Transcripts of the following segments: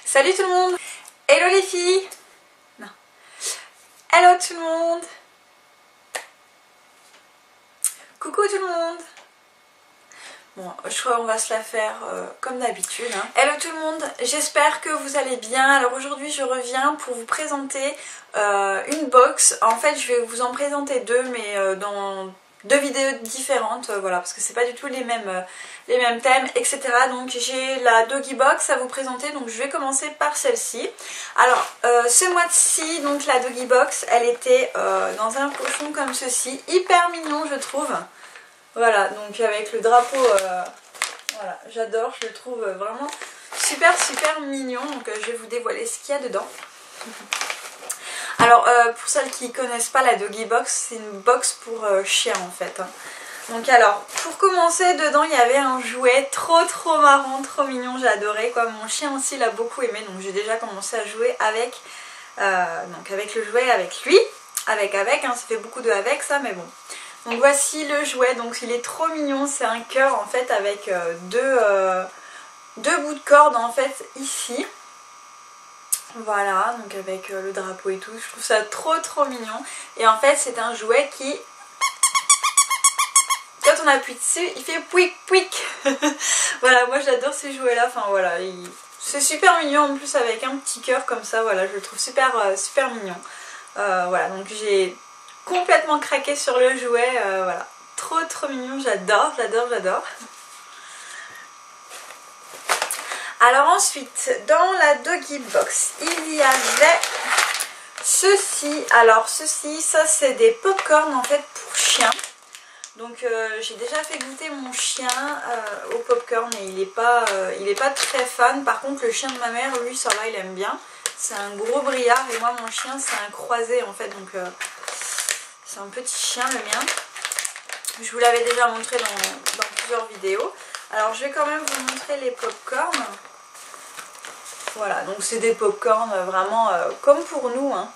Salut tout le monde. Hello les filles. Non. Hello tout le monde. Coucou tout le monde. Bon, je crois qu'on va se la faire comme d'habitude. Hello tout le monde, j'espère que vous allez bien. Alors aujourd'hui je reviens pour vous présenter une box. En fait je vais vous en présenter deux, mais dans deux vidéos différentes, voilà, parce que c'est pas du tout les mêmes thèmes, etc. Donc j'ai la Doggy Box à vous présenter, donc je vais commencer par celle-ci. Alors ce mois-ci, donc la Doggy Box, elle était dans un pochon comme ceci, hyper mignon je trouve. Voilà, donc avec le drapeau, voilà, j'adore, je le trouve vraiment super mignon. Donc je vais vous dévoiler ce qu'il y a dedans. Alors pour celles qui ne connaissent pas la Doggy Box, c'est une box pour chien en fait. Donc alors, pour commencer, dedans il y avait un jouet trop marrant, trop mignon, j'ai adoré quoi. Mon chien aussi l'a beaucoup aimé, donc j'ai déjà commencé à jouer avec, donc avec le jouet, avec lui. Avec, hein, ça fait beaucoup de avec ça, mais bon. Donc voici le jouet, donc il est trop mignon, c'est un cœur en fait avec deux bouts de corde en fait ici. Voilà, donc avec le drapeau et tout, je trouve ça trop mignon. Et en fait c'est un jouet qui, quand on appuie dessus, il fait pouic pouic. Voilà, moi j'adore ces jouets là, enfin voilà, c'est super mignon en plus avec un petit cœur comme ça, voilà, je le trouve super mignon. Voilà, donc j'ai complètement craqué sur le jouet, voilà, trop mignon, j'adore. Alors ensuite, dans la Doggy Box, il y avait ceci. Alors ceci, ça c'est des pop-corn en fait pour chiens. Donc j'ai déjà fait goûter mon chien au pop-corn et il est pas très fan. Par contre le chien de ma mère, lui ça va, il aime bien. C'est un gros briard et moi mon chien c'est un croisé en fait, donc c'est un petit chien le mien. Je vous l'avais déjà montré dans plusieurs vidéos. Alors je vais quand même vous montrer les pop-corn. Voilà, donc c'est des pop-corn vraiment comme pour nous, hein.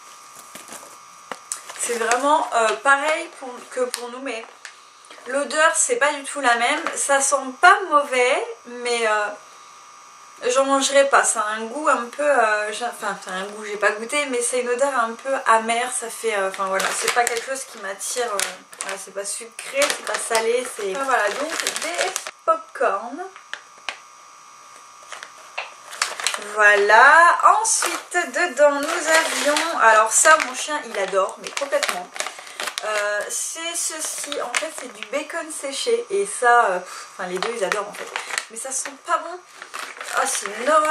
C'est vraiment pareil que pour nous, mais l'odeur c'est pas du tout la même. Ça sent pas mauvais, mais j'en mangerai pas. Ça a un goût un peu, enfin un goût, j'ai pas goûté, mais c'est une odeur un peu amère. Ça fait, enfin voilà, c'est pas quelque chose qui m'attire. Voilà, c'est pas sucré, c'est pas salé, c'est. Enfin, voilà, donc des pop-corn. Voilà, ensuite dedans nous avions, alors ça mon chien il adore, mais complètement. C'est ceci, en fait c'est du bacon séché et ça, enfin les deux ils adorent en fait, mais ça sent pas bon. Ah c'est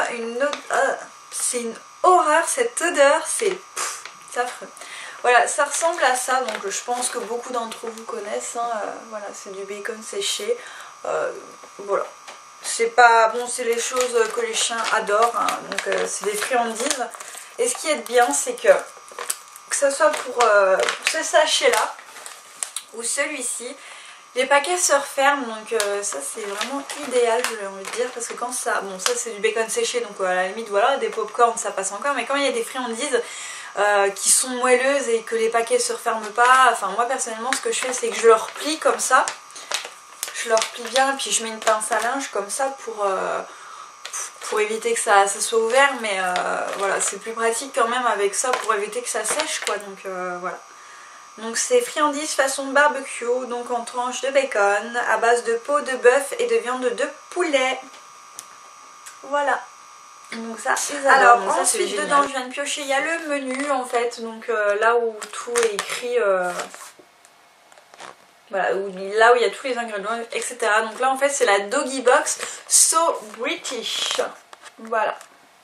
une horreur cette odeur, c'est affreux. Voilà, ça ressemble à ça, donc je pense que beaucoup d'entre vous connaissent, hein, voilà, c'est du bacon séché, voilà. C'est pas bon, c'est les choses que les chiens adorent, hein, donc c'est des friandises. Et ce qui est bien, c'est que ce soit pour ce sachet là ou celui-ci, les paquets se referment, donc ça c'est vraiment idéal, j'ai envie de dire, parce que quand ça, bon ça c'est du bacon séché, donc à la limite voilà, des pop-corn ça passe encore, mais quand il y a des friandises qui sont moelleuses et que les paquets se referment pas, enfin moi personnellement ce que je fais c'est que je le replie comme ça. Je le replie bien et puis je mets une pince à linge comme ça pour éviter que ça soit ouvert, mais voilà, c'est plus pratique quand même avec ça pour éviter que ça sèche quoi, donc voilà. Donc c'est friandises façon barbecue, donc en tranches de bacon à base de peau de bœuf et de viande de poulet. Voilà. Donc ça, alors ça, ensuite dedans je viens de piocher, il y a le menu en fait, donc là où tout est écrit. Voilà, là où il y a tous les ingrédients, etc. Donc là en fait c'est la Doggy Box So British. Voilà.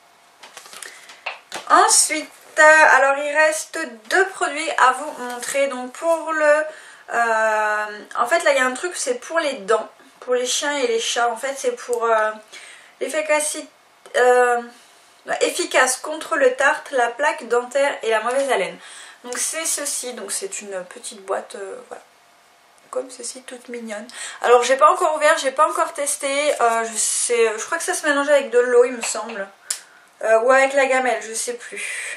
Ensuite, alors il reste deux produits à vous montrer. Donc pour le... en fait là il y a un truc, c'est pour les dents. Pour les chiens et les chats. En fait c'est pour l'efficacité... efficace contre le tartre, la plaque dentaire et la mauvaise haleine. Donc c'est ceci, donc c'est une petite boîte, voilà. Comme ceci, toute mignonne. Alors j'ai pas encore ouvert, j'ai pas encore testé, je crois que ça se mélange avec de l'eau il me semble, ou avec la gamelle, je sais plus.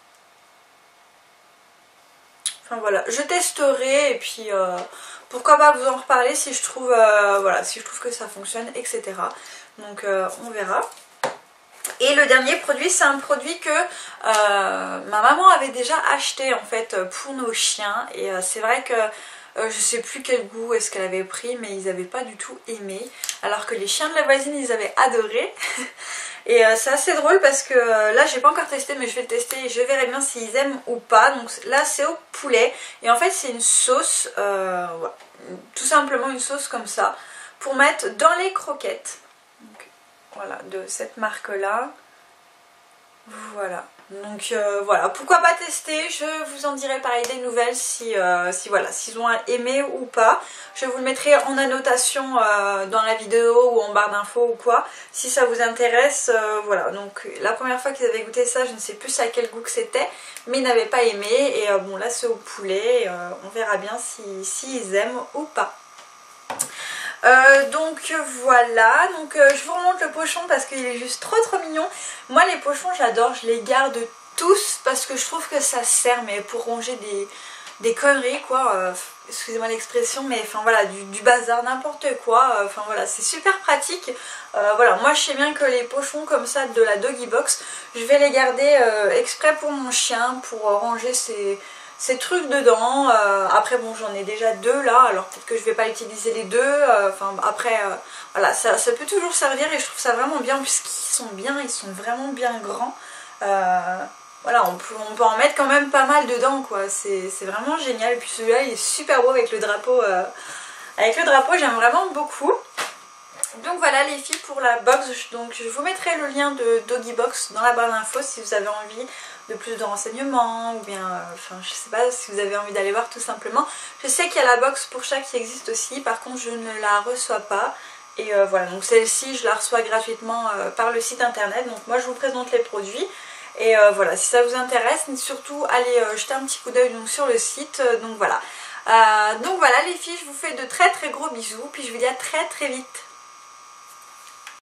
Enfin voilà, je testerai et puis pourquoi pas vous en reparler si je trouve, voilà, si je trouve que ça fonctionne, etc. Donc on verra. Et le dernier produit, c'est un produit que ma maman avait déjà acheté en fait pour nos chiens. Et c'est vrai que je sais plus quel goût est-ce qu'elle avait pris, mais ils n'avaient pas du tout aimé. Alors que les chiens de la voisine, ils avaient adoré. Et c'est assez drôle parce que là, j'ai pas encore testé, mais je vais le tester et je verrai bien s'ils aiment ou pas. Donc là, c'est au poulet. Et en fait, c'est une sauce, voilà, tout simplement une sauce comme ça, pour mettre dans les croquettes. Donc, voilà, de cette marque-là. Voilà. Donc voilà, pourquoi pas tester, je vous en dirai pareil des nouvelles si voilà, s'ils ont aimé ou pas. Je vous le mettrai en annotation dans la vidéo ou en barre d'infos ou quoi, si ça vous intéresse. Voilà, donc la première fois qu'ils avaient goûté ça, je ne sais plus à quel goût que c'était, mais ils n'avaient pas aimé. Et bon, là c'est au poulet, on verra bien si ils aiment ou pas. Donc voilà, donc je vous remonte le pochon parce qu'il est juste trop mignon. Moi les pochons j'adore, je les garde tous parce que je trouve que ça sert, mais pour ronger des conneries quoi, excusez-moi l'expression, mais enfin voilà, du bazar, n'importe quoi, enfin voilà, c'est super pratique. Voilà, moi je sais bien que les pochons comme ça de la Doggy Box, je vais les garder exprès pour mon chien, pour ranger ces trucs dedans. Après bon, j'en ai déjà deux là, alors peut-être que je vais pas utiliser les deux, enfin après voilà, ça peut toujours servir et je trouve ça vraiment bien puisqu'ils sont bien, ils sont vraiment bien grands. Voilà, on peut en mettre quand même pas mal dedans quoi, c'est vraiment génial. Et puis celui-là il est super beau avec le drapeau, j'aime vraiment beaucoup. Donc voilà les filles pour la box, donc je vous mettrai le lien de Doggy Box dans la barre d'infos si vous avez envie de plus de renseignements ou bien, enfin je sais pas, si vous avez envie d'aller voir tout simplement. Je sais qu'il y a la box pour chat qui existe aussi, par contre je ne la reçois pas. Et voilà, donc celle-ci je la reçois gratuitement par le site internet, donc moi je vous présente les produits. Et voilà, si ça vous intéresse, surtout allez jeter un petit coup d'œil sur le site, donc voilà. Donc voilà les filles, je vous fais de très gros bisous, puis je vous dis à très vite.